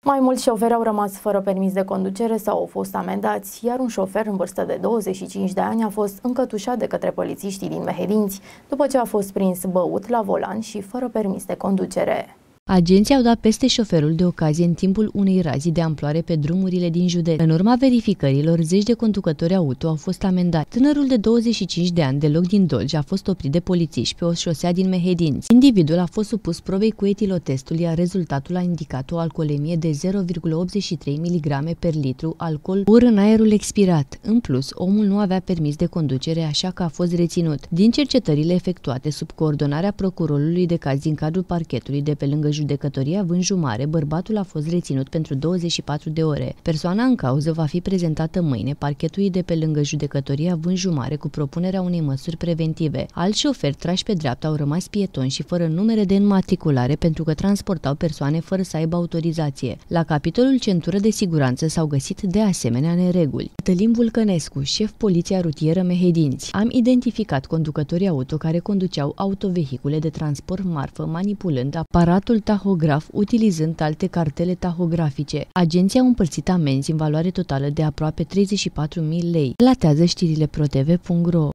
Mai mulți șoferi au rămas fără permis de conducere sau au fost amendați, iar un șofer în vârstă de 25 de ani a fost încătușat de către polițiștii din Mehedinți după ce a fost prins băut la volan și fără permis de conducere. Agenții au dat peste șoferul de ocazie în timpul unei razii de amploare pe drumurile din județ. În urma verificărilor, zeci de conducători auto au fost amendați. Tânărul de 25 de ani, deloc din Dolj, a fost oprit de polițiști pe o șosea din Mehedinți. Individul a fost supus probei cu etilotestul, iar rezultatul a indicat o alcoolemie de 0,83 mg per litru, alcool pur în aerul expirat. În plus, omul nu avea permis de conducere, așa că a fost reținut. Din cercetările efectuate sub coordonarea procurorului de caz din cadrul parchetului de pe lângă Judecătoria Vânju Mare, bărbatul a fost reținut pentru 24 de ore. Persoana în cauză va fi prezentată mâine parchetului de pe lângă Judecătoria Vânju Mare cu propunerea unei măsuri preventive. Alți șoferi trași pe dreapta au rămas pietoni și fără numere de înmatriculare pentru că transportau persoane fără să aibă autorizație. La capitolul centură de siguranță s-au găsit de asemenea nereguli. Cătălin Vulcănescu, șef Poliția Rutieră Mehedinți: am identificat conducătorii auto care conduceau autovehicule de transport marfă manipulând aparatul tahograf, utilizând alte cartele tahografice. Agenția a împărțit amenzi în valoare totală de aproape 34.000 lei. Relatează știrile protv.ro.